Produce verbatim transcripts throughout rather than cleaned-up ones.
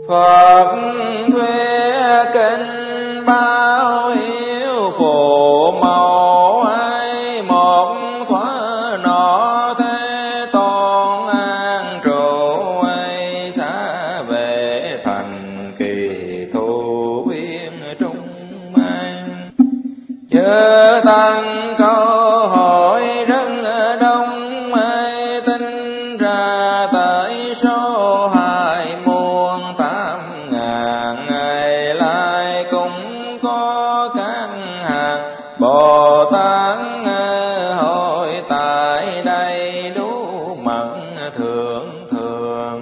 Phật thuê kinh bao hiếu phụ mẫu ấy, một thoa nọ thế tôn an trụ ấy, xa về thành kỳ thu viên trung an. Chớ tăng câu hỏi rất đông ấy, tính ra tới số hai muôn tám ngàn ngày lại cũng có các hàng Bồ Tát hội tại đây đủ mật thượng thường.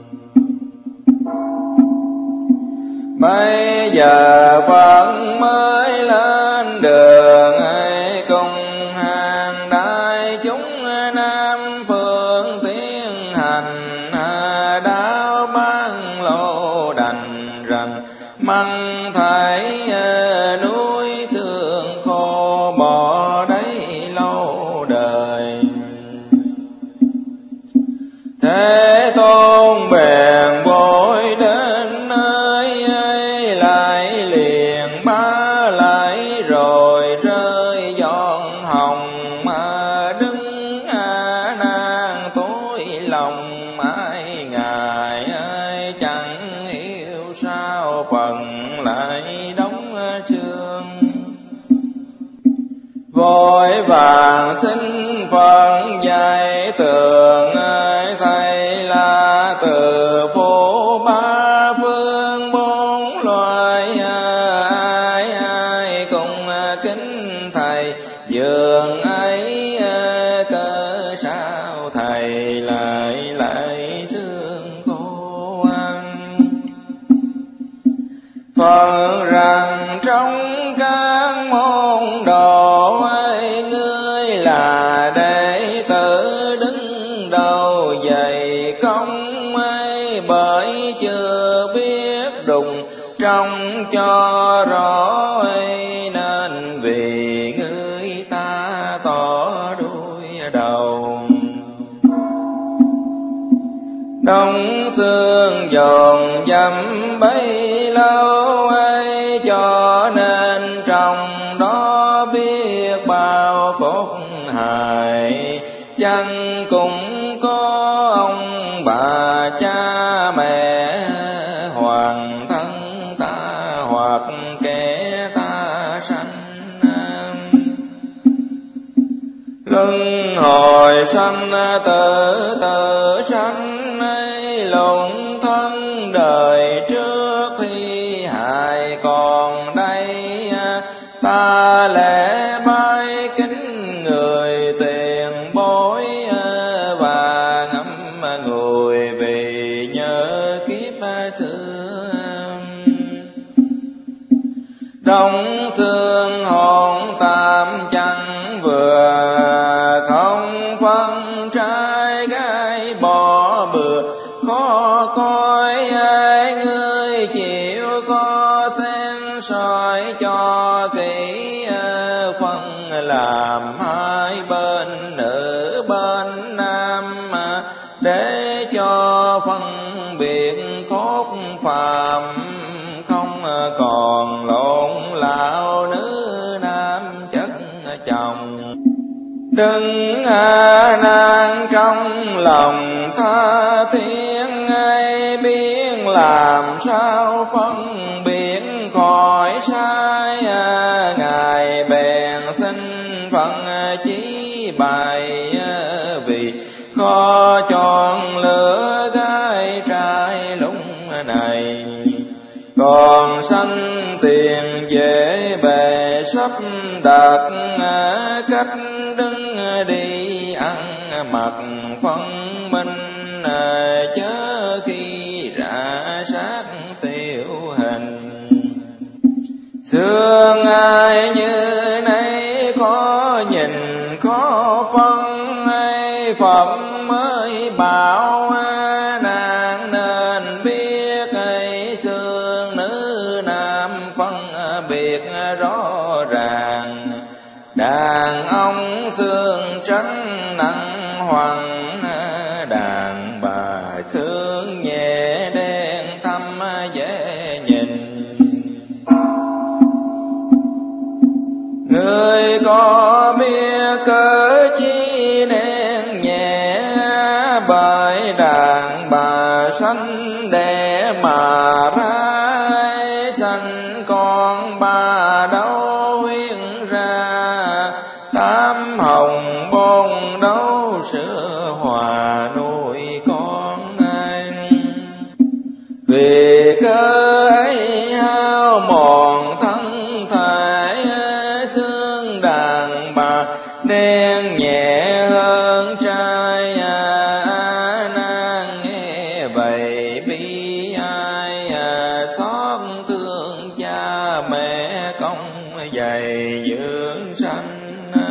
Bây giờ Phật mới lên đường ấy, cùng hàng đại chúng Nam phương tiến hành đạo ban lộ đành rằng măng thấy núi xương khô bỏ đấy lâu đời. Thế Tôn bèn vội đến nơi ấy, lại liền bá lại rồi rơi giọt hồng mà đứng a nan tối lòng. Ai ngài ai chẳng hiểu sao phần lại đóng xương, vội vàng xin Phật dạy tường ai thầy là từ phố ba phương bốn loài. Ai ai cùng kính thầy dường ấy, cớ sao thầy lại lại xương khô ăn. Phật rằng trong các môn đồ ấy, ngươi là đệ tử đứng đầu dày công ấy, bởi chưa biết đùng trong cho rõ ấy, nên vì ngươi ta tỏ đuôi đầu. Đông xương dồn dập bấy lâu ấy, cho nên trong đó biết bao phúc hại. Chẳng cũng có ông bà cha mẹ, hoàng thân ta hoặc kẻ ta sanh. Luân hồi sanh tử tử sanh ấy, lụng thân đời trước khi hại còn đây. Ta lễ bái kính người tiền bối, và ngắm người vì nhớ kiếp xưa. Đông xương hồn tam chẳng vừa, không phân trai gái bỏ bừa. Khó coi ai ngươi chịu có xem soi cho kỹ, phân làm hai bên nữ bên nam, để cho phân biệt cốt phàm không còn lộn lão nữ nam chất chồng. Đừng a nan trong lòng tha thiên ai, biết làm sao phân biệt khỏi sai. Ngài bèn xin phân chí bài, vì khó chọn lựa gái trai lúc này. Còn sanh tiền dễ bề sắp đặt, cách đứng đi ăn mặc phân minh. Chớ khi rã sát tiêu hình, xương ai như nay khó nhìn khó phân ấy. Phật mới bảo nàng nên biết ấy, xương nữ nam phân biệt rõ ràng. Đàn ông xương trắng nặng hoàng, đàn bà xương nhẹ đen thâm bởi đàn bà sanh đẻ mà ra, sanh con ba đâu huyên ra, tám hồng bôn đấu sữa hòa nuôi con anh. Vì cớ ấy hao mòn thân thể, xương đàn bà đen nhẹ hơn trai, nàng nghe vậy bi ai, xót thương cha mẹ công dày dưỡng sanh.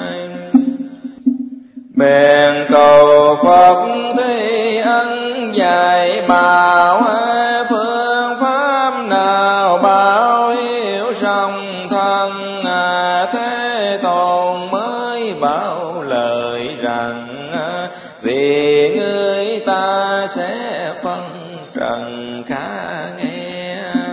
Bèn cầu Phật Thế Ân dạy bảo, phương pháp nào báo hiếu song thân, Thế Tôn mới bảo lời rằng, vì người ta sẽ phân trần khá nghe.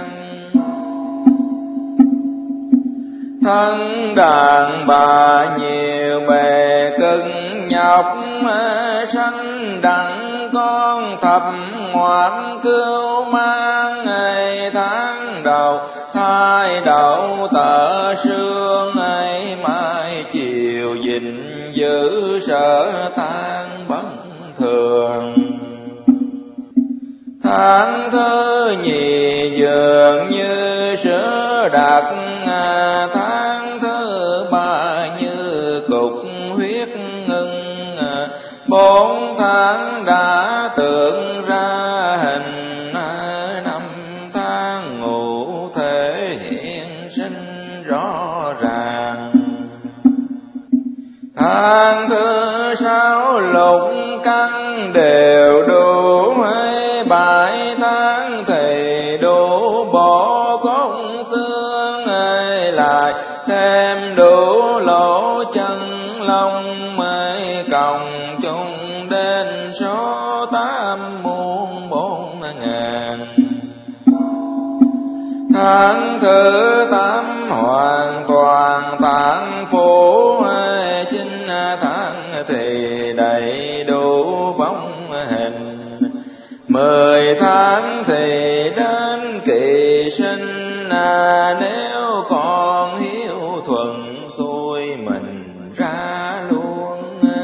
Thân đàn bà nhiều bề cực nhọc, sanh đặng con thập ngoạn cưu mang, ngày tháng đầu thai đậu tợ sương, ấy mai chiều gìn giữ sở tan bất thường. Tháng thứ nhì dường như sữa đặc, tháng thứ ba như cục huyết ngưng, bốn tháng đã tưởng ra hình, năm tháng ngủ thể hiện sinh rõ ràng. Tháng thứ sáu lục căn đều đủ, bảy tháng thì đủ bộ cốt xương, lại thêm đủ lỗ chân lông, mới cộng chung đến số tám muôn bốn ngàn. Tháng thứ tám hoàn toàn tạng phủ, chín tháng thì đầy đủ bóng hình, mười tháng thì đến kỳ sinh, à, nếu còn hiếu thuận xuôi mình ra luôn.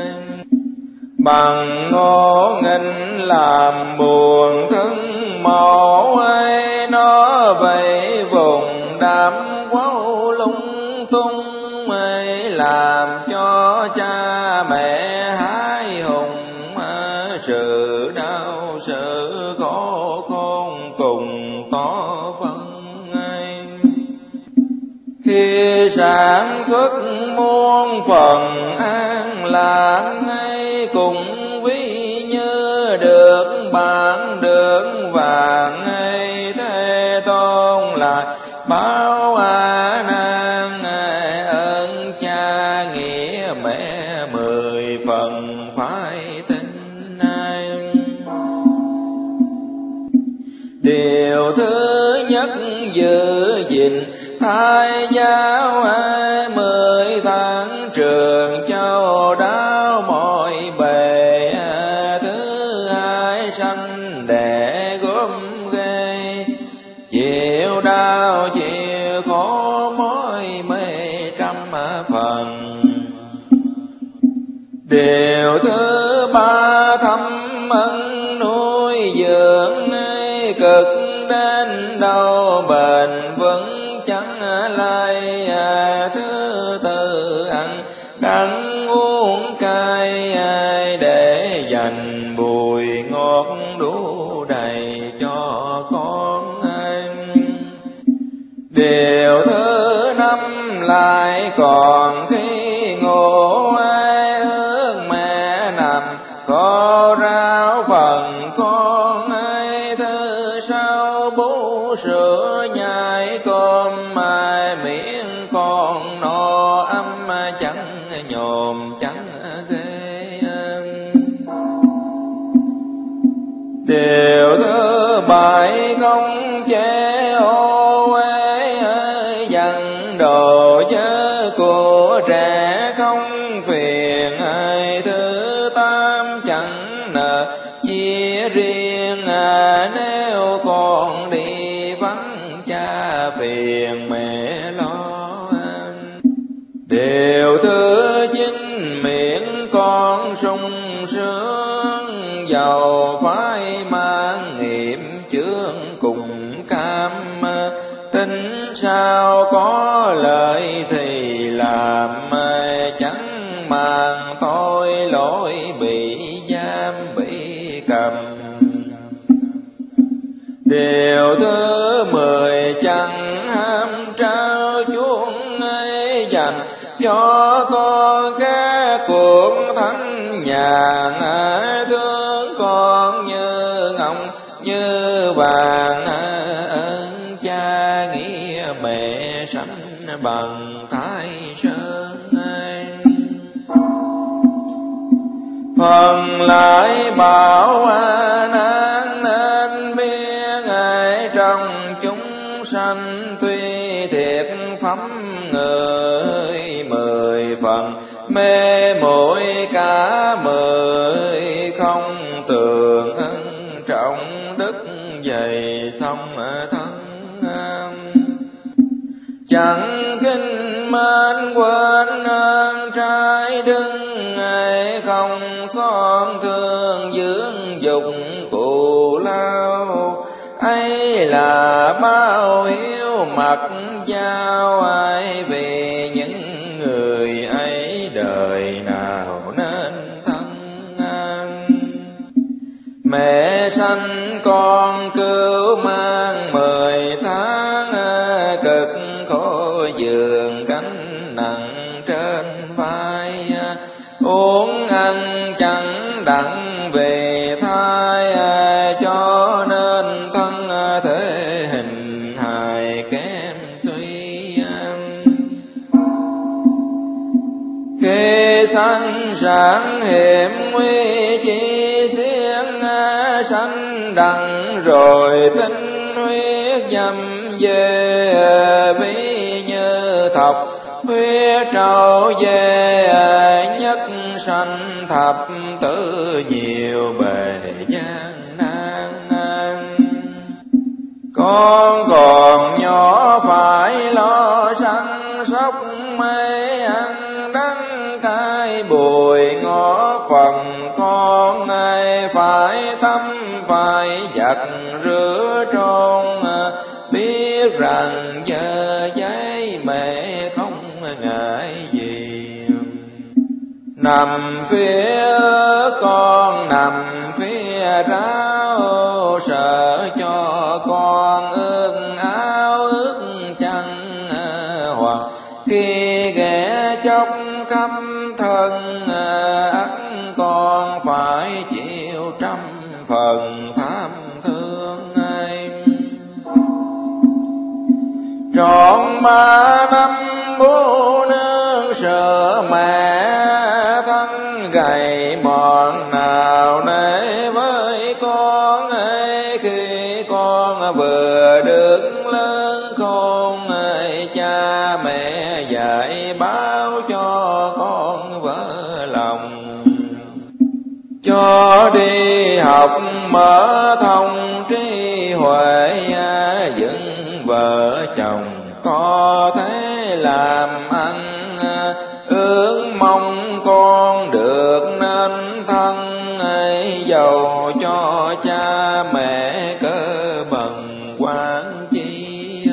Bằng ngô nghinh làm buồn thân mẫu ấy, nó vậy vùng đám quấu lung tung ấy, làm cho cha mẹ hái hùng, sự đau sự khổ khôn cùng có phân ấy. Khi sản xuất muôn phần an lạc ấy, cùng ví như được bạc được vàng ấy, Thế Tôn lại báo a nan, ơn cha nghĩa mẹ mười phần phải tin. Điều thứ nhất giữ gìn thai giáo, mười tháng trường châu đáo mọi bề, thứ hai sanh đẻ gốm ghê, chịu đau chịu khổ mỗi mê trăm phần. Điều thứ ba thâm ân nuôi dưỡng, cực đến đâu bền vững chẳng lay, thứ tư ăn đắng uống cay, để dành bùi ngọt đủ đầy cho con anh. Điều thứ năm lại còn khi ngủ, ước mẹ nằm có rau phần con ấy, thứ sau bú sữa nhai cơm, mai miệng con no ấm chẳng nhòm chẳng ghê. Điều thứ bảy không chế ô uế, dần đồ chớ của trẻ không phiền, thứ tám chẳng nợ chia riêng nếu con đi vắng cha phiền mẹ lo. Điều thứ chính miệng con sung sướng, dầu phải mang nghiệm chướng cùng cam. Tính sao có lợi thì làm, chẳng màng tội lỗi bị giam bị cầm. Điều thứ mười chẳng ham trao chuông ấy, dành cho con các cuộc thánh nhàn. Thương con như ngọc như vàng, ơn cha nghĩa mẹ sanh bằng Thái Sơn. Phần lại bảo nan nên biết ai trong chúng sanh, tuy thiệt phẩm người mười phần, mê muội cả mười không tường ân trọng đức dày song thân. Chẳng kinh mến quên ơn trai đứng, không son thương dưỡng dục cụ lao. Ấy là bao hiếu mặc giao, ai vì những người ấy đời nào nên thân. Mẹ sanh con cứu mang mười tháng, cực khổ giường cánh nặng trên vai. Uống ăn chẳng đặng về thai, cho nên thân thể hình hài kém suy. Khi sanh sản hiểm nguy chi xiên, sanh đặng rồi tinh huyết dâm về. Ví như thọc huyết trâu về, nhất sanh thập tử nhiều bề gian nan. Con còn nhỏ phải lo săn sóc, mê ăn đắng cay bùi ngõ phần. Con ai phải tâm phải giặt rửa trôn, biết rằng giờ giấy mẹ không ngại gì. Nằm phía con nằm phía ráo, sợ cho con ưng áo ướt chân. Hoặc khi ghé chóc khắp thân, ắt con phải chịu trăm phần tham thương ai. Trọn ba năm bố nương sợ mẹ, thân gầy mòn nào nể với con ấy. Khi con vừa được lớn khôn, cha mẹ dạy báo cho con vỡ lòng. Cho đi học mở thông trí huệ, dựng vợ chồng có thể làm ăn. Ước mong con được nên thân, giàu cho cha mẹ cơ bằng quan chi.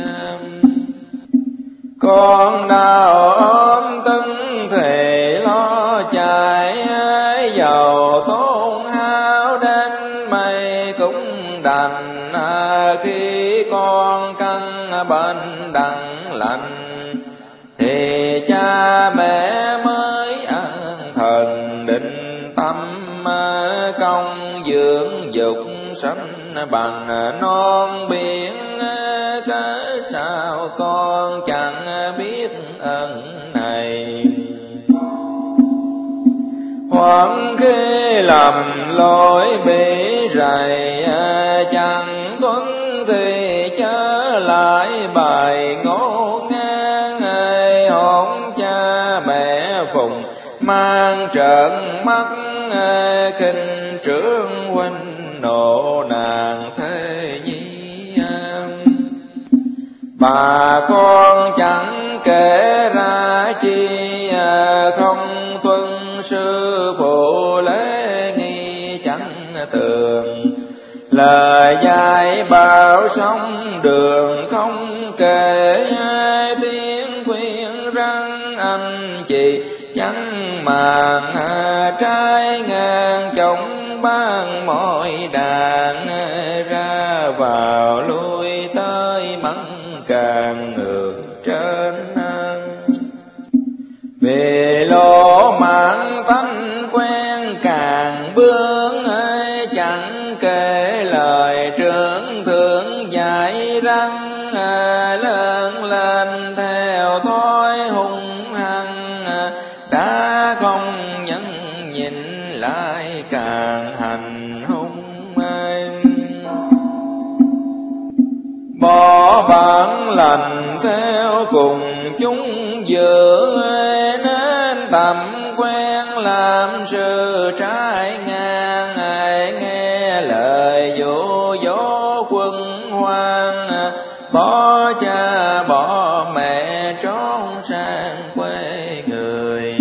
Con nào ôm tưng thì lo chạy, giàu tốn hao đến mây cũng đành. Khi con căn bệnh đặng lành, thì cha mẹ mới an thần định tâm. Công dưỡng dục sanh bằng non biển, cớ sao con chẳng biết ân này. Hoặc khi lầm lỗi bị rầy, chẳng tuân thì chớ lại bài ngô ngang. Hôn cha mẹ phùng mang trợn mắt, khinh trưởng huynh nộ nàng thế nhi. Bà con chẳng kể ra chi, không tuân sư phụ lễ nghi chẳng tường. Lời dạy bảo sống đường không kể, tiếng khuyên răng anh chị chẳng màng. Trái ngang chống ban mọi đàn, ra vào lui tới mắng càng ngược trên. Vì lỗ mãn tánh quen càng bướng, chẳng kể lời trưởng thượng dạy răng. Lớn lên theo thói hung hăng, đã không nhẫn nhịn lại càng hành hung. Bỏ bản lành theo cùng chúng dự, nên tầm quen làm sự trái ngang. Nghe lời dụ dỗ quân hoang, bỏ cha bỏ mẹ trốn sang quê người.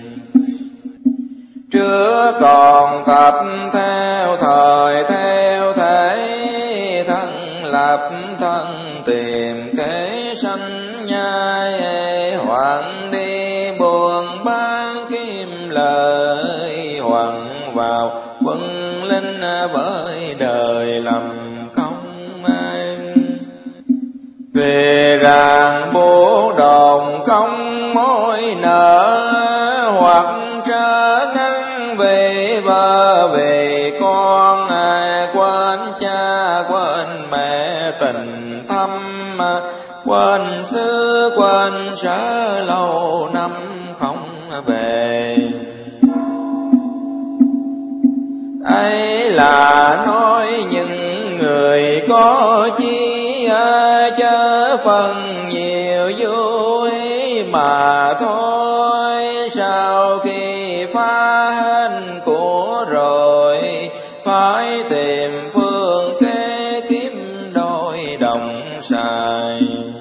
Chưa còn tập theo thời theo thể, thân lập thân tìm kế sanh nhai. Hoạn đi buồn bán kim lợi, hoạn vào quân linh với đời lầm không. Về ràng bố đồn không mối nợ, hoặc trở ngăn về vợ về con. Quên cha quên mẹ tình thâm, quên xứ quên sở lâu năm không về. Ấy là nói những người có chi, chớ phần nhiều vui mà thôi. Sau khi phá hết của rồi, phải tìm phương kế tiếp đôi đồng xài.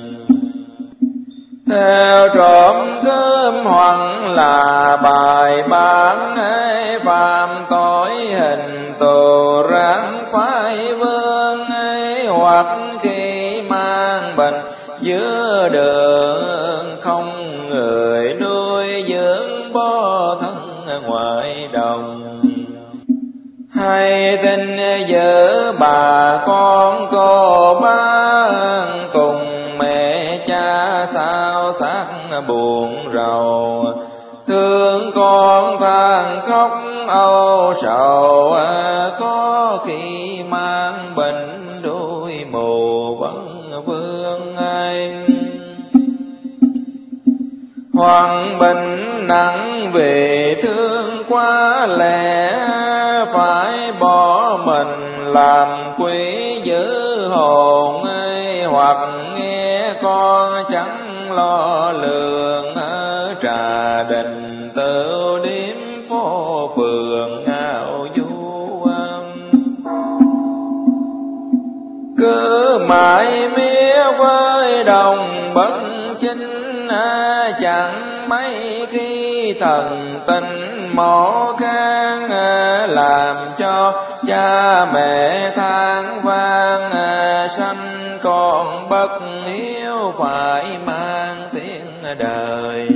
Theo trộm cướp hoặc là bài bán, phạm tội hình tù ráng phải vương. Hoặc khi mang bệnh giữa đường, không người nuôi dưỡng bó thân ngoài đồng. Hay tin giữ bà con cô bác, cùng mẹ cha sao xác buồn rầu. Thương con than khóc âu sầu, có khi mang bệnh đôi mù vẫn vương anh. Hoàng bệnh nặng vì thương quá lẽ, phải bỏ mình làm quý giữ hồn. Hoặc nghe con chẳng lo lường, trà đình tự điếm phố phường ngạo du. Cứ mãi mía với đồng bất chinh, chẳng mấy khi thần tình mỏ khang. Làm cho cha mẹ than vang, sanh con bất hiếu phải mang tiếng đời.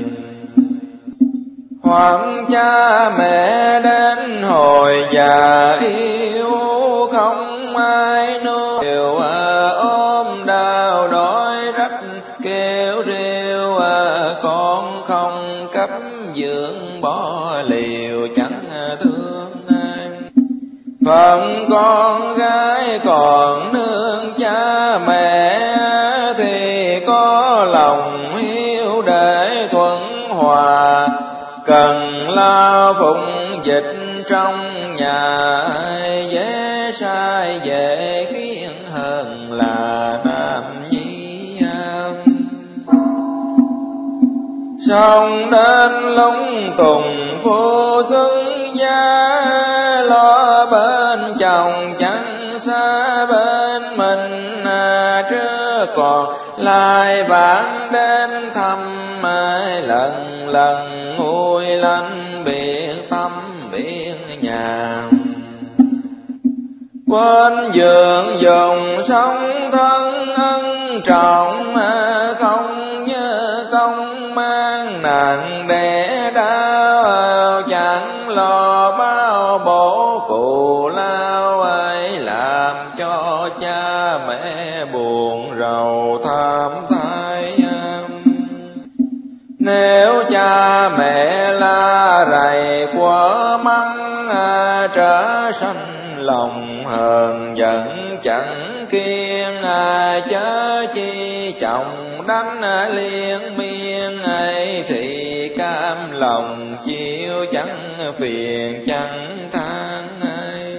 Hoặc cha mẹ đến hồi già yếu, không ai nuôi. Điều ôm đau đói rách kêu rêu, con không cấp dưỡng bỏ liều chẳng thương anh. Phận con gái còn nương cha mẹ, thì có lòng hiếu để thuận hòa. Cần lao phụng dịch trong nhà, dễ sai dễ khiến hơn là nam nhi. Xong đến lung tùng vô xứng gia, lo bên chồng chẳng xa bên mình, à, trước còn lại bạn đến thăm, ai lần lần nguôi lạnh biệt tâm biệt nhà. Quên giường dùng sống thân ân trọng, không nhớ công mang nặng đẻ đau, chẳng lo bao bổ cụ lao ấy, làm cho cha mẹ buồn rầu thảm thai. Nếu cha mẹ la rầy quá mắng, trở sanh lòng hờn giận chẳng kiên, chớ chi chồng đánh liên miên ấy, thì cam lòng chịu chẳng phiền chẳng than ấy.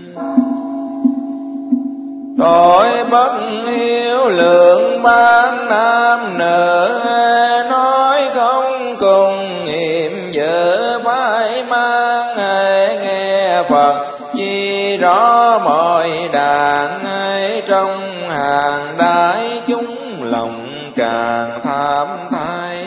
Tội bất hiếu lượng ban nam nữ, nói không cùng nghiệm vợ phải mang, nghe Phật chi rõ mọi đàn ấy, trong hàng đại chúng lòng càng tham thai.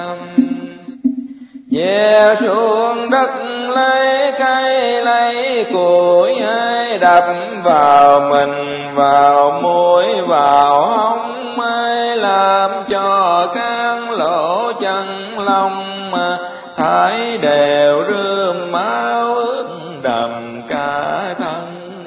Gieo xuống đất lấy cây lấy củi ấy, đập vào mình vào mũi vào hông ấy, làm cho các lỗ chân lông thải đều rơm máu ướt đầm cả thân.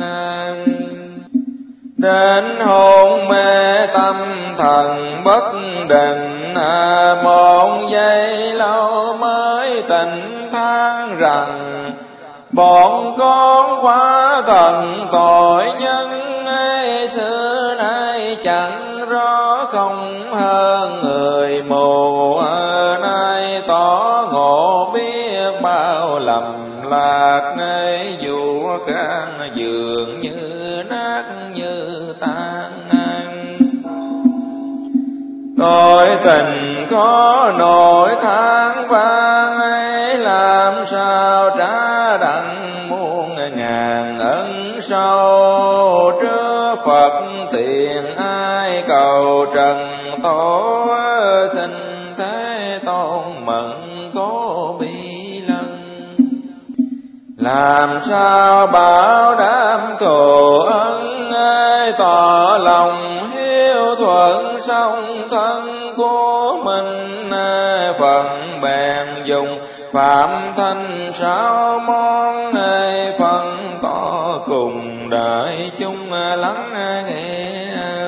Đến hôn mê tâm thần bất định, một giây lâu mới tỉnh than rằng bọn con quá thần tội nhân ấy, xưa nay chẳng rõ không hơn người mù, nay tỏ ngộ biết bao lầm lạc ấy, dù can dường như nát như tan. Tội tình khó nổi tháng vang ấy, làm sao trả đặng muôn ngàn ân sâu, trước Phật tiền ai cầu trần tổ, xin Thế Tôn mẫn cố bi lân. Làm sao bảo đảm thù ân ấy, tỏ lòng hiếu thuận song thân của mình, phần bèn dùng phạm thanh sáu món ấy, phân tỏ cùng đại chúng lắng nghe.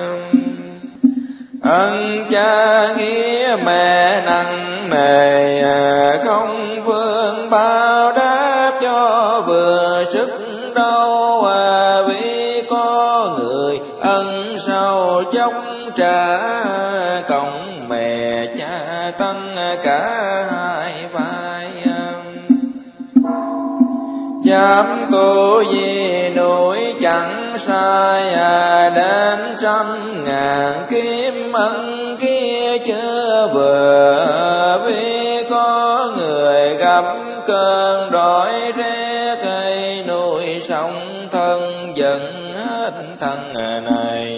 Ân cha nghĩa mẹ nặng nề, không phương bao đáp cho vừa sức đâu, vì có người ân sâu chốc trả, cộng mẹ cha tân cả hai vai. Dám tu gì núi chẳng sai, đến trăm ngàn kiếm ân kia chưa vừa, vì có người gặp cơn đói rét cây nuôi sống thân dần hết thân này.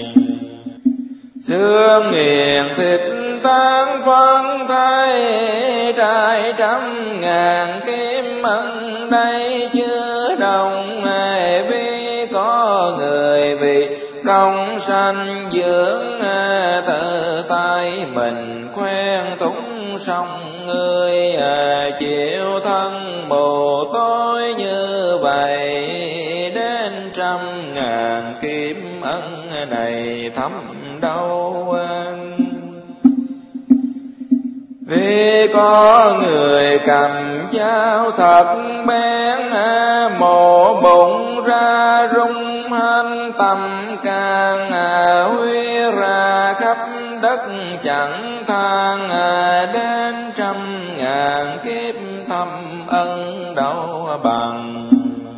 Xương nghiền thịt tan phân thay, trai trăm ngàn kiếm ân đây chưa đồng, vì có người vì công sanh dưỡng, tự tay mình khoen túng xong người, chịu thân mù tối như vậy, đến trăm ngàn kiếm ân này thấm đâu. Vì có người cầm dao thật bén, mổ bụng ra rung hanh tâm can, huy ra khắp đất chẳng than, đến trăm ngàn kiếp thâm ân đâu bằng.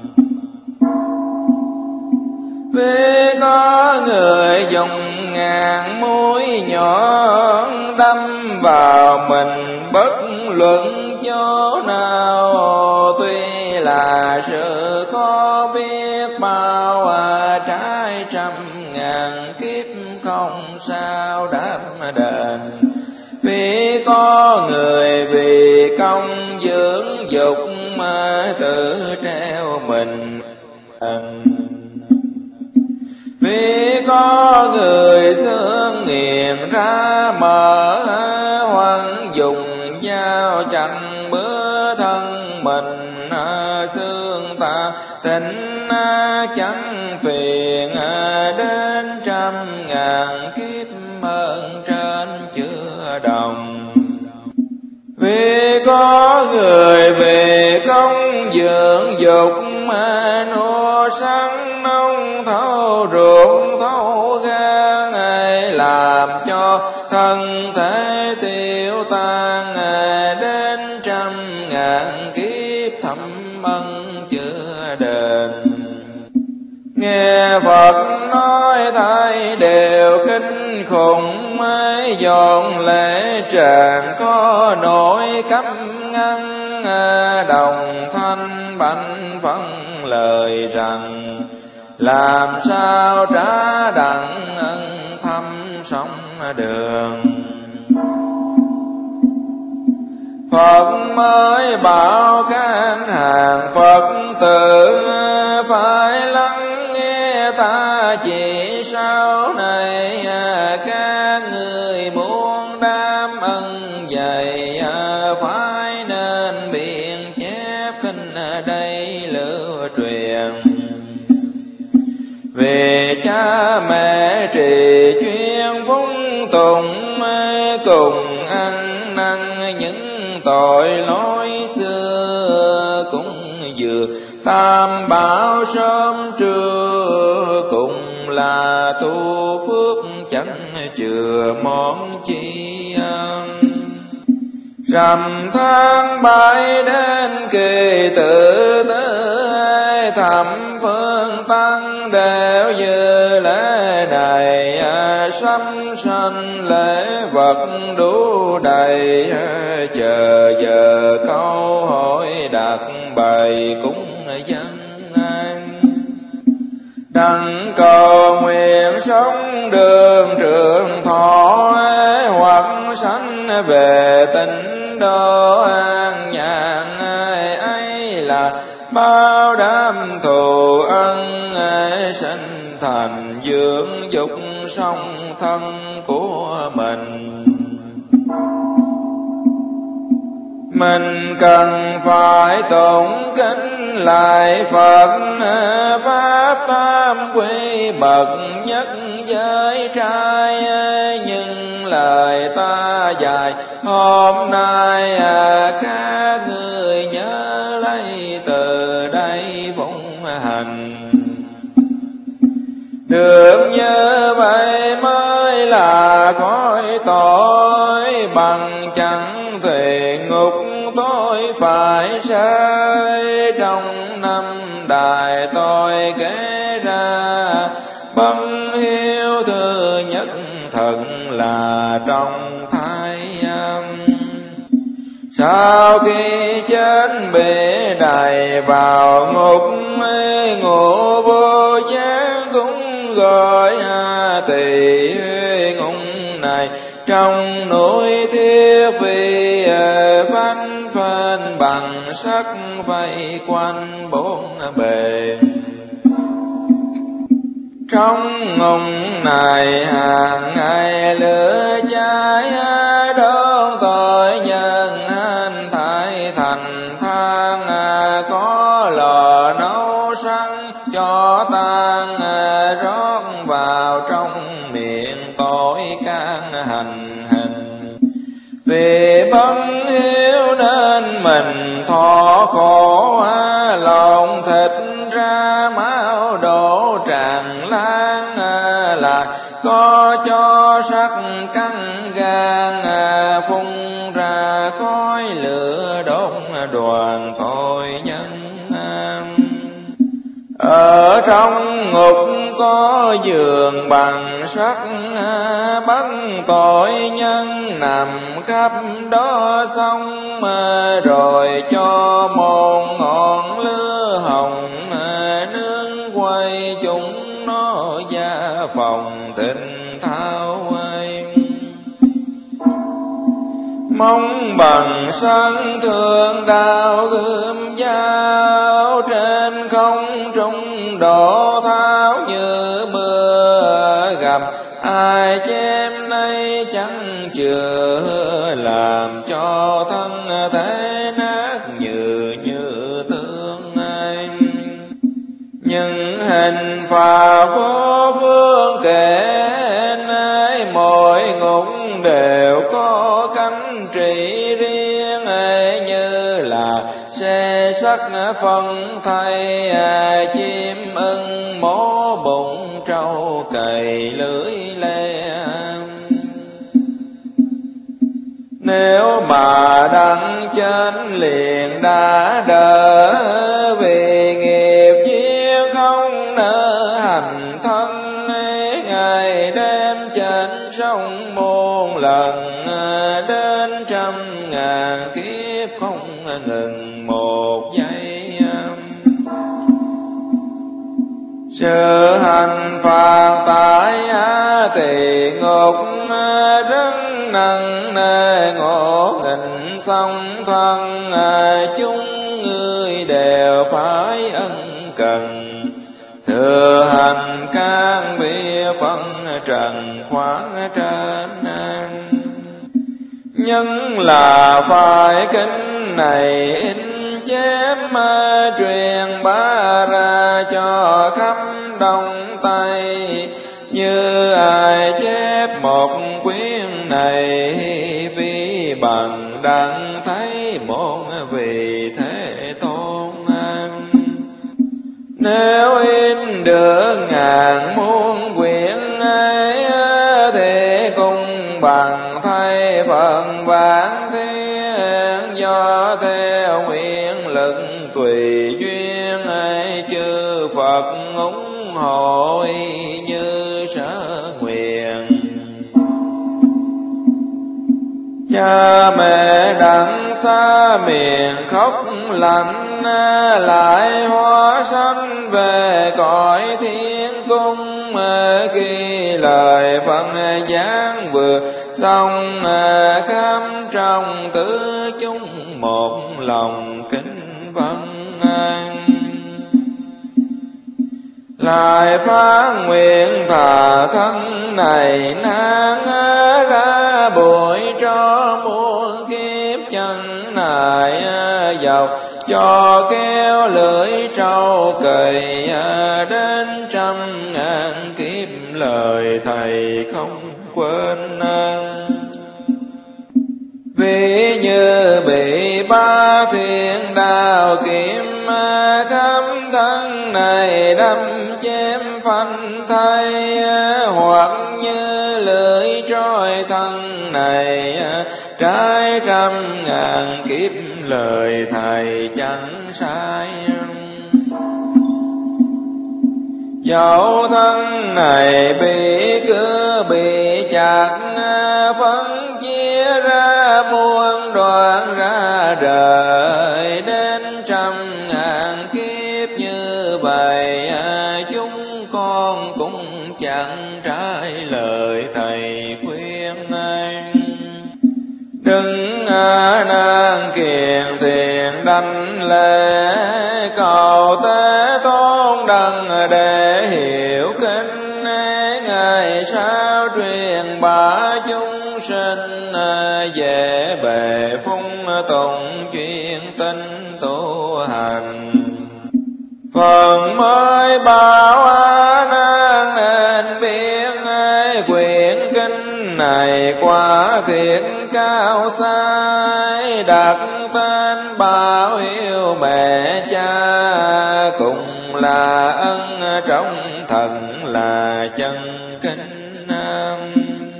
Vì có người dùng ngàn mũi nhọn đâm vào mình, bất luận chỗ nào tuy là sự có biết bao à, trái trăm ngàn kiếp không sao đáp đền. Vì có người vì công dưỡng dục mà tự treo mình. Vì có người xương nghiền ra mở hoặc dùng dao chặt bữa thân mình, xương ta tỉnh chẳng phiền đến trăm ngàn kiếp ơn trên chưa đồng. Vì có người về công dưỡng dục mà nuôi sáng nông thấu ruộng thấu gan, làm cho thân thể tiêu tan đến trăm ngàn kiếp thâm ân chưa đền. Nghe Phật nói thay đều kinh khủng, dọn lễ tràng có nỗi cấm ngăn, đồng thanh bạch phân lời rằng làm sao trả đặng ân thâm sông đường. Phật mới bảo các hàng Phật tử phải lắng nghe ta chỉ sau này, các người muốn đam ân dày phải nên biện chép kinh đây lưu truyền. Về cha mẹ trì chuyên phúng tùng cùng ăn năn những tội lỗi xưa, cũng vừa tam bảo sớm trưa, cùng là tu phước chẳng chừa món chi ăn. Rằm tháng bảy đến kỳ tự tử, thẩm phương tăng đều như lễ này, sắm sanh lễ vật đủ đầy, chờ giờ câu hỏi đặt bày cúng dân an. Đặng cầu nguyện sống đường trường thọ, hoặc sanh về tịnh độ an nhàn, ấy là bao đám thù ân, sinh thành dưỡng dục song thân của mình. Mình cần phải tụng kính lại Phật, pháp tam quy bậc nhất giới trai. Nhưng lời ta dạy hôm nay các người nhớ lấy từ đây phụng hành. Được như vậy mới là cõi tội, bằng chẳng thể ngục tôi phải sai. Trong năm đại tôi kể ra, bất hiếu thứ nhất thật là trong thai âm. Sau khi chết bị đày vào ngục, ngộ vô gián cũng gọi thì ngục này trong núi thiết phi, phanh phên bằng sắc vây quanh bốn bề. Trong ngục này hàng ngày lửa cháy, đốt tội nhân hành thải thành than, có lò nấu sẵn cho tan, rót vào trong miệng tội can hành hình. Vì bất hiếu nên mình thọ khổ, lộn thịt ra máu đổ tràn lan, là có cho sắc cắn gan, phun ra khói lửa đốt đoàn tội nhân. Ở trong ngục có giường bằng sắt, bắt tội nhân nằm khắp đó xong, rồi cho một ngọn lửa hồng nướng quay chúng nó ra phòng thịnh thao ai. Mong bằng sân thượng đạo gươm dao, trên không trung đổ tháo như mưa, gặp ai chém nay chẳng chừa, làm cho thân thể nát như như tương anh. Nhưng hình phạt vô phương kể nay, mỗi ngục đều có cánh trị riêng, như là xe sắt phân thay, chim ưng mổ bụng trâu cày lưỡi le. Nếu mà đặng chân liền đã đỡ, vì nghiệp duyên không nỡ hành thân, ngày đêm trên sông muôn lần, đến trăm ngàn kiếp không ngừng một giây. Sự hành phạt tại tỳ ngục rất nặng nề, ngộ nghịch song thân chúng người đều phải ân cần. Thừa hành can biệt phân trần khoáng trên, nhưng là phải kinh này in chép truyền bá ra cho khắp Đông Tây. Như ai chép một quyển này, vì bằng đặng thấy một vị thế tôn. Nếu in được ngàn muôn quyển ấy, thì cùng bằng thay phần vãn thiên, do theo nguyện lực tùy duyên ấy, chư Phật ủng hộ như sở nguyện. Cha mẹ đặng xa miền khóc lạnh, lại hóa sanh về cõi thiên cung. Khi lời Phật giảng vừa xong, khắp trong tứ chúng một lòng kính vâng an. Lại phán nguyện thà thân này nan, ra bụi cho muôn kiếp chân này, giàu cho kéo lưỡi trâu cày, đến trăm ngàn kiếp lời thầy không quên. Vì như bị ba thiên đao kiếm, khắp thân này đâm chém phanh thay, hoặc như lưỡi trói thân này, trái trăm ngàn kiếp lời thầy chẳng sai. Dẫu thân này bị cứ bị chặt, phân chia ra muôn đoạn ra đời, đến trăm ngàn kiếp như vậy, chúng con cũng chẳng trái lời thầy khuyên. Đừng nan kiền thiền đảnh lễ, cầu Thế Tôn đặng để hiểu kinh, ngày sau truyền bá chúng sinh, về bề phung tùng chuyên tinh tu hành. Phần mới bảo A Nan nên biết, quyển kinh này quá thiệt cao sai, đặt tên bảo yêu mẹ cha, cùng là ân trong thần là chân kinh nam.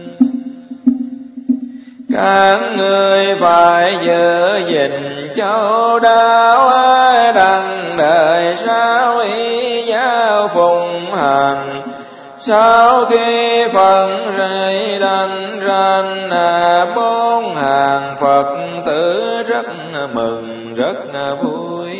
Các người phải giữ gìn châu đáo, đặng đời sau ý giáo phụng hành, Sau khi phần rây đành rành, bốn hàng Phật tử rất mừng rất vui.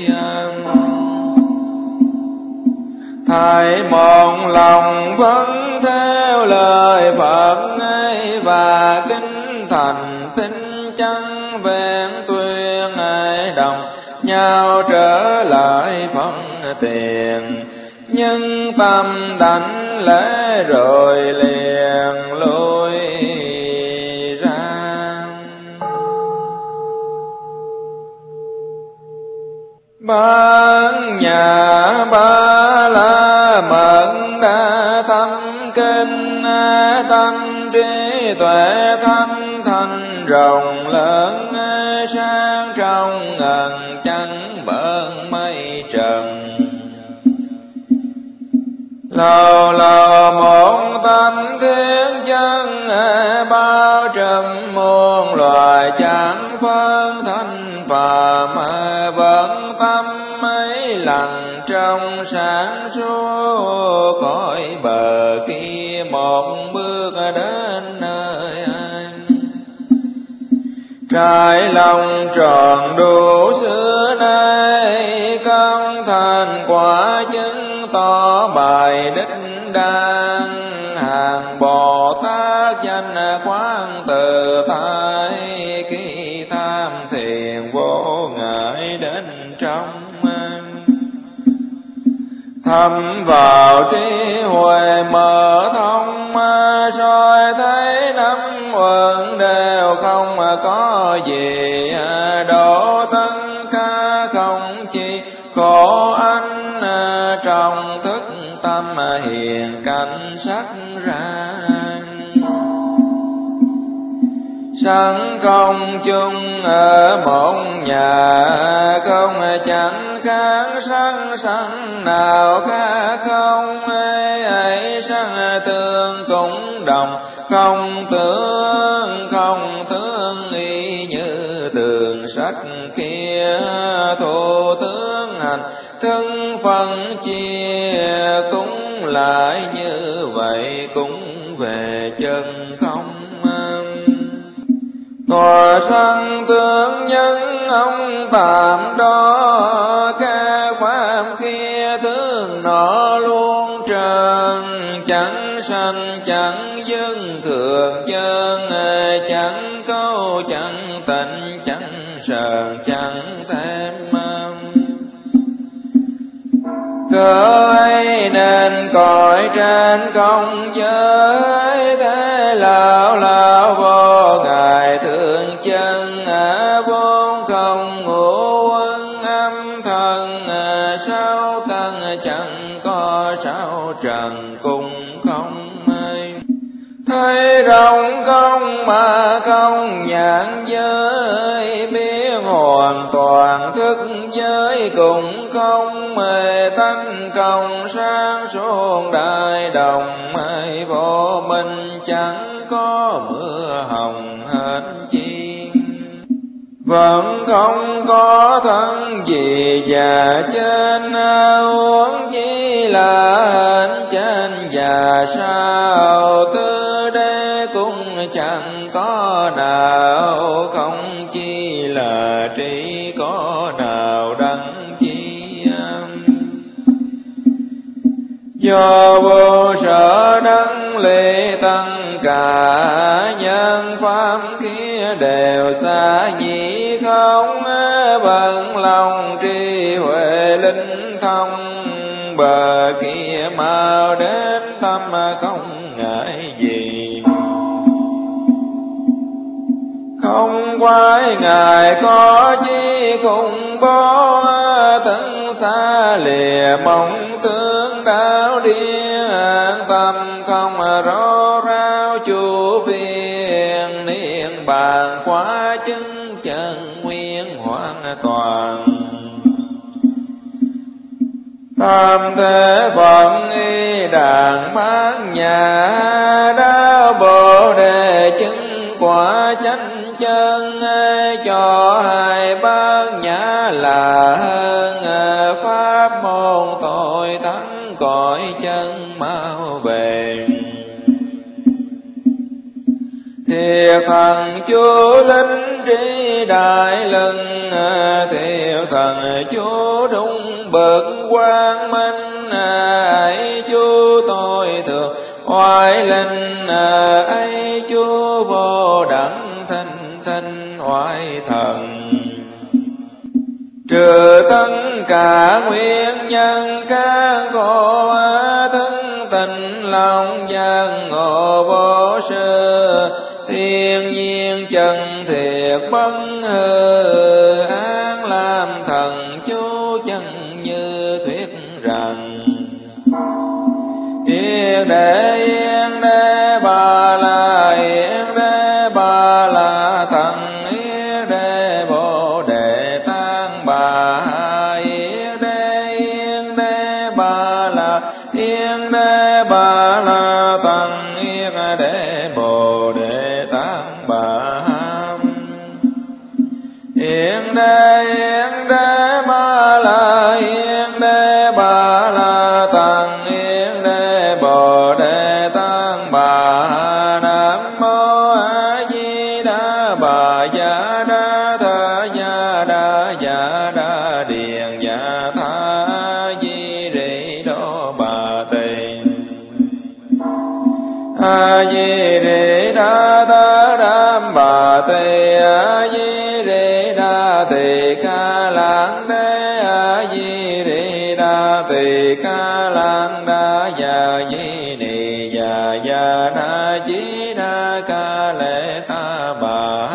Thầy một lòng vẫn theo lời Phật ấy, và kính thành tín chân vẹn tuyên ai đồng nhau trở lại phân tiền. Nhưng tâm đảnh lễ rồi liền lui ra. Ban nhà Ba La Mật đã thâm kinh, tâm trí tuệ thanh thanh rộng lớn, sang trong ngần chẳng bận mây trần. Lâu lâu một tâm thiên chân, bao trùm muôn loài chẳng phân thanh phàm, vẫn tâm ấy lặng trong sáng suốt, cõi bờ kia một bước đến nơi anh. Trái lòng tròn đủ xưa nay, công thành quả chứng tỏ bài đích đang. Hàng Bồ Tát danh quán tự tại, khi tham thiền vô ngại đến trong anh. Thâm vào trí huệ mở thông, soi thấy năm uẩn đều không có gì, độ tất cả không chi khổ anh. Trong thức tâm hiền cảnh sắc ra, sẵn không chung ở một nhà, không chẳng kháng sẵn sẵn nào khác không. Ấy ấy sẵn tương cũng đồng, không tướng không tướng y như tường sách kia. Thủ tướng hành thân phân chia, cũng lại như vậy cũng về chân không. Tòa sanh tướng nhân ông tạm đó, các pháp kia tướng nọ luôn trần. Chẳng sanh chẳng dưng thường chân, chẳng câu chẳng tịnh chẳng sờn chẳng thêm. Cớ ấy nên cõi trên không giới, thế lão lão vô ngài thương chân. Vốn không ngũ quân âm thần, sáu căn chẳng có sáu trần cũng không mây. Thấy rộng không mà không nhãn giới, biết hoàn toàn thức giới cũng không. Mê tánh không sáng suốt đại đồng, ai vô minh chẳng có mưa hồng hết chi. Vẫn không có thân gì già trên, huống chi là hên trên và sau. Tư đế cũng chẳng có nào, không chi là trí có nào đắng chi. Do vô sở đấng lễ tăng cả, nhân pháp kia đều xa nhĩ không. Bận lòng trí huệ linh thông, bờ kia mau đến tâm không ngại gì. Không quái ngài có chi khủng bố, tấn xa lìa mong tướng đạo điên. Tâm không rô rao chu phiền, niên bàn quá chứng chân nguyên hoàn toàn. Tam thế phận y đàn bát nhà, đáo bồ đề chứng quả chánh chân. Cho hai bát nhã là hơn, pháp môn tội thắng cõi chân mau về. Thiệt thần chú linh trí đại lưng, thiệt thần chú đúng bậc quang minh, ấy chú tôi thường oai linh, ấy chú vô đẳng thanh thanh oai thần. Trừ tất cả nguyên nhân các khổ, thân tình lòng dân ngộ vô sư, thiên nhiên chân thiệt bất hư, an làm thần chú chân như thuyết rằng. Yên đế yên đế bà la yên đế bà la thần yên đế bồ đề tăng bà yên đế yên đế bà la yên đế bà la thần yên đế bồ đề tăng bà yên đế yên đế bà la yên đế bà la thần yên đế bồ đề tăng bà. Nam mô A Di Đà Bà Dạ Đa Tha Dạ Đa Dạ Đa Điền Dạ Tha Di Rị Đô Bà Tỳ A Di Rị Đa Tha Đam Bà Tỳ A Di Rị Đa Tỳ Ca Lãng Đế A Di Rị Đa Tỳ Ca Lãng Đa Dạ Di Nì Dạ Dạ Đa Di Đa Ca Lệ Ta Bà.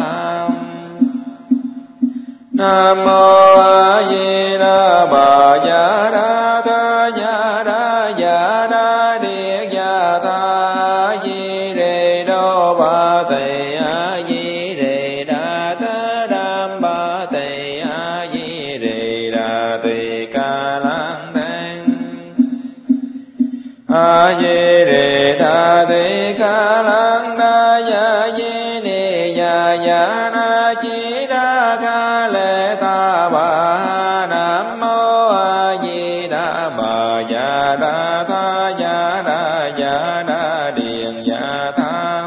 Nam mô A Di Đà Bà Dạ Đa Tha Dạ Đa Dạ Đa Địa Dạ Tha A Di Rị Đô Bà Tỳ A Di Rị Đa Tha Đam Bà Tỳ A Di Rị Đa Tỳ Ca Lãng Đế A Di Rị Đa Tỳ Ca Lãng Đa Dạ Di Nì Dạ Dạ Na Chi Đa Ca Lệ Ta Bà. Nam mô A Di Đà Bà Dạ Đa Tha Dạ Đa Dạ Đa Điền Dạ Tha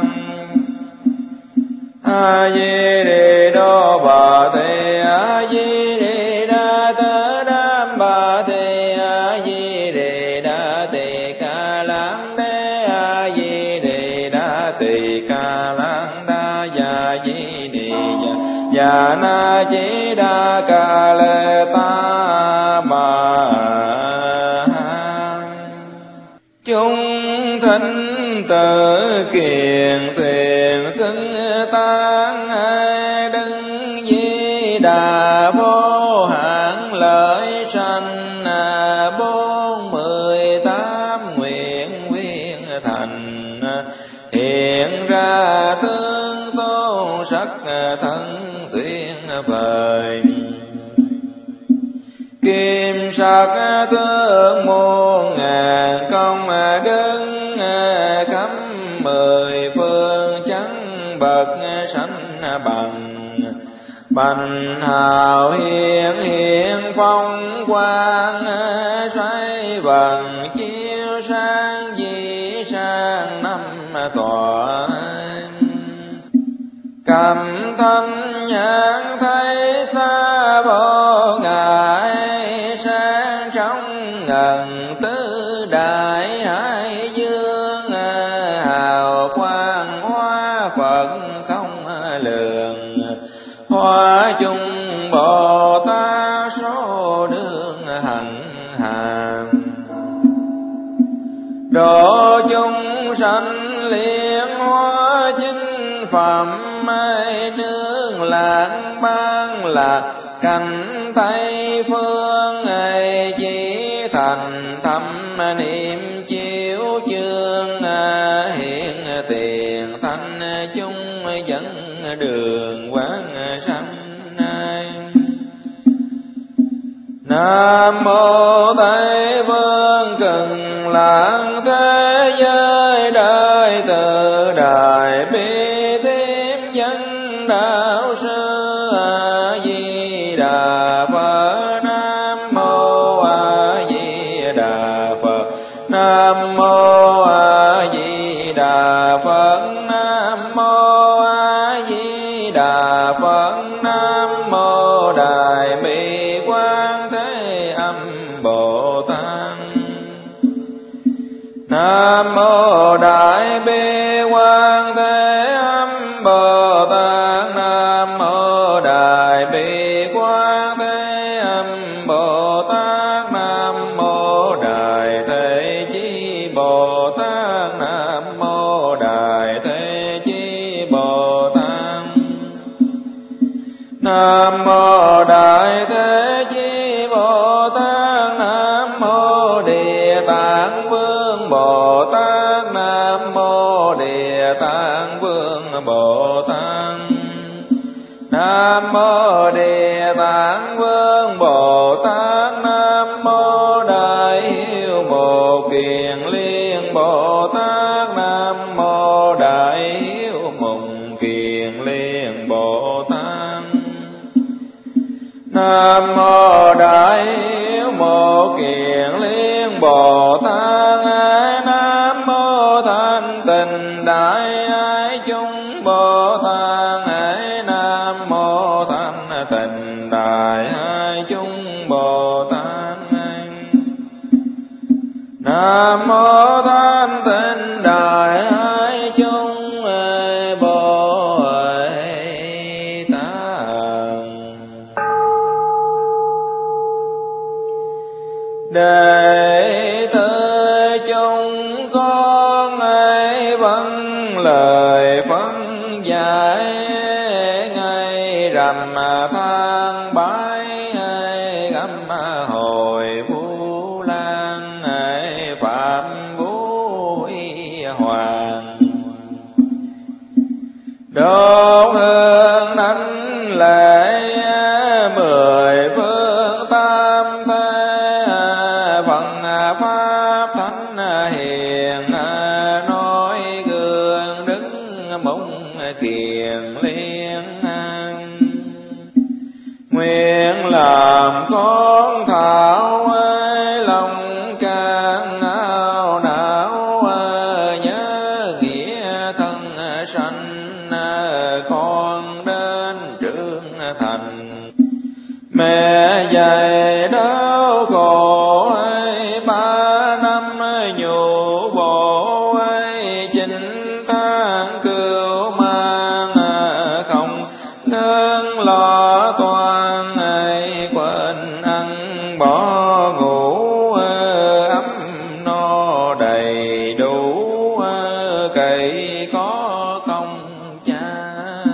A Di Rị Đô Bà Tỳ A Di Rị Đa Tha Đam Bà Tỳ A Di Rị Đa Tỳ Ca Lãng Đế A Di Rị Đa Tỳ Ca Lãng Đa Dạ Di Nì Dạ Dạ Na Chi Đa Ca Lệ Ta Bà. Chúng thánh tử kiền thiền xưng tán ai đứng Di Đà vô hạn lợi sanh, bốn mười tám nguyện viên thành, hiện ra tướng tôn sắc thân tuyên vời. Kim sắc tướng muôn ngàn công đứng, khắp mười phương chẳng bậc sanh bằng. Bành hào hiển hiện phong quang, xoay vầng chiếu sang di sang năm tòa. Cầm thân nhãn thấy xa vô ngại, sáng trong ngần tứ đại hải dương, hào quang hóa Phật không lường. Hóa chung Bồ Tát số đương hằng hàm, độ chúng sanh liên hóa chính phẩm. Mai nương lạc ban lạc cảnh Tây phương, ấy chỉ thành thâm niệm chiếu chương. Hiện tiền thanh chúng dẫn đường quán sanh. Nam mô Tây Phương Cực Lạc thế giới, đời từ đại bi thêm dân đạo sư. A Di Đà Phật Nam mô A Di Đà Phật Nam mô A Di Đà Phật Nam mô A Nam mô Đại Bi Quan Thế Âm Bồ Tát. Nam mô Đại Bi Quan Thế Âm Bồ Tát. Nam mô Đại Thế Chí Bồ Tát. Nam mô Đại Thế Chí Bồ Tát. Nam mô Đại Thế Chí Bồ Tát. Nam mô Địa Tạng Vương Bồ Tát. Nam mô Địa Tạng Vương Bồ Tát. Nam mô Địa Tạng Vương Bồ Tát. Nam mô Đại Hiếu Một Kiền Liên Bồ Tát. Nam mô Đại Hiếu Mùng Kiền Liên Bồ Tát. Nam mô Đại Hiếu Một Kiền Liên Bồ Tát. Nam mô Thanh Tịnh Đại Ái Chung Bồ Tát. Nam mô Thanh Tịnh Đại Ái Chung Bồ Tát. Nam mô Thanh Tịnh Đại Ái Chung Bồ Tát. Đệ tử chúng con ấy vâng lời phân giải, ngày rằm tháng bảy gắm hồi Vũ Lan Phạm Vũ Hoàng. Đốt hương thánh lễ mười phương tam thế, phần pháp thánh hiền nói gương đứng mong kiền liên. Nguyện làm con thảo lòng can ao não, nhớ nghĩa thân sanh con đến trưởng thành. Mẹ dạy đau khổ ba năm nhủ bộ chính tháng cưu mang, không ngưng lo toan quên ăn bỏ ngủ, ấm no đầy đủ cậy có công cha.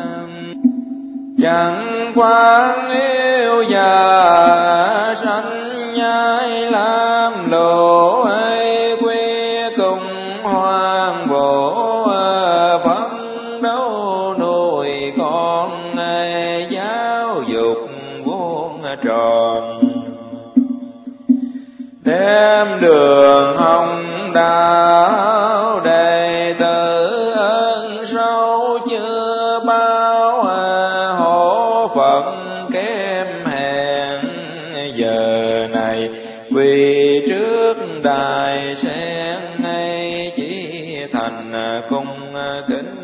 Chẳng quan yêu già sanh nhai làm lộ, quy cùng hoang vô phấn đấu nuôi con giáo dục vuông tròn. Đem đường hồng đạo đệ tử ơn sâu chưa bao, hổ phận kém hèn giờ này quỳ trước đài sen, ngay chỉ thành cung kính.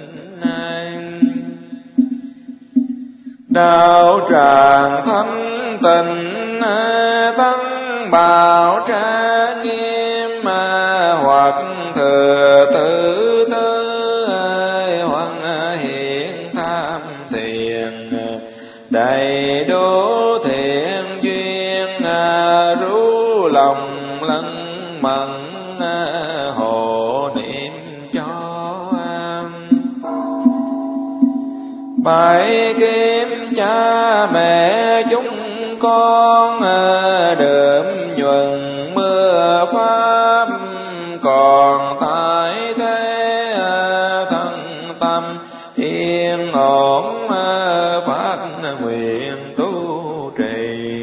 Đạo tràng thánh tình tăng bảo tra nghiêm, hoặc thừa tự tư hoặc hiện tham thiền, đầy đủ thiện duyên rú lòng lân mẫn hộ niệm cho. Bảy kiếm cha mẹ chúng con đượm nhuần mưa pháp, còn tại thế thân tâm yên ổn phát nguyện tu trì.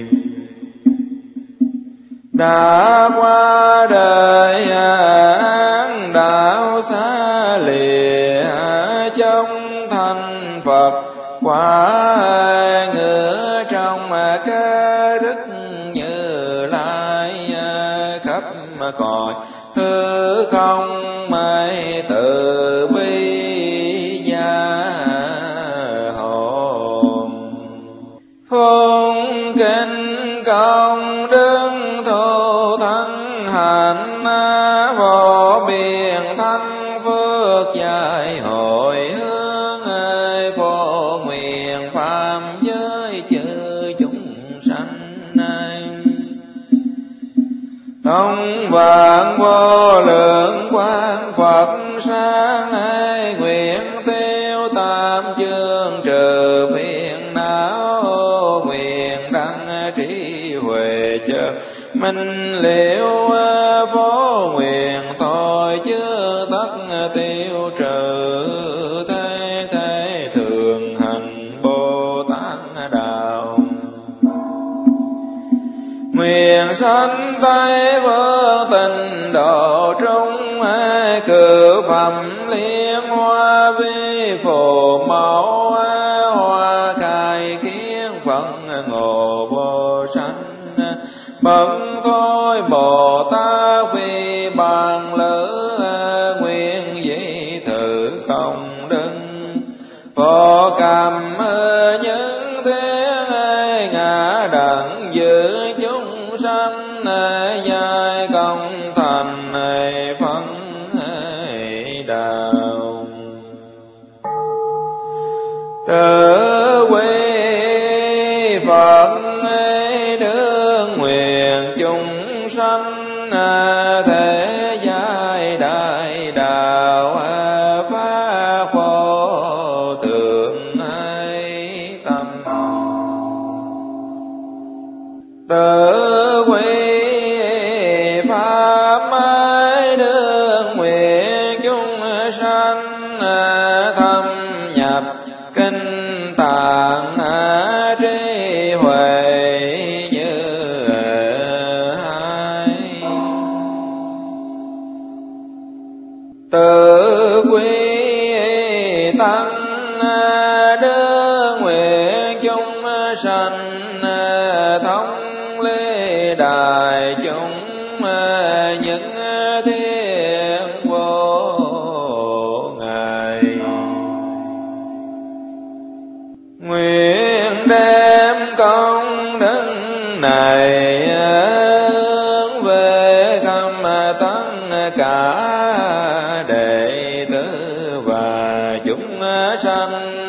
Đã qua đời án đạo xa lìa, trong thành Phật quả ngựa trong cái đức Như Lai, khắp cõi hư không mây từ bi gia hồn. Phụng kinh công đức thù thân hạnh, vô biên thắng phước dài hồi hướng ơi, phổ nguyện pháp giới chư chúng sanh này. Tông vạn vô lượng quang Phật sáng ai, nguyện tiêu tam chương trừ phiền não, nguyện đăng trí huệ chợt minh liễu, phổ nguyện thôi chứa tất tiêu trừ, thế thế thường hành Bồ Tát đạo. Nguyện sanh Tây vô tình độ trung ai, cử phẩm liên hoa vi phù mẫu, hoa khai kiến Phật ngộ vô sanh. Bậc thôi Bồ Tát vì bàn lữ, nguyện dị thử công đức, phổ cầm những thế ngã đặng giữ chúng sanh, giai công thành phân đạo. Tự quy Phật đương nguyện chúng sanh, thế giai đại đạo phá khổ tượng ấy tâm. Tự quy pháp đương nguyện chúng sanh, thâm nhập kinh tạng trí huệ như hai. Tự quy tăng đương nguyện chúng sanh, thống lý đại chúng những thiên vô ngại. Nguyện đem công đức này hướng về thăm tất cả đệ tử và chúng sanh,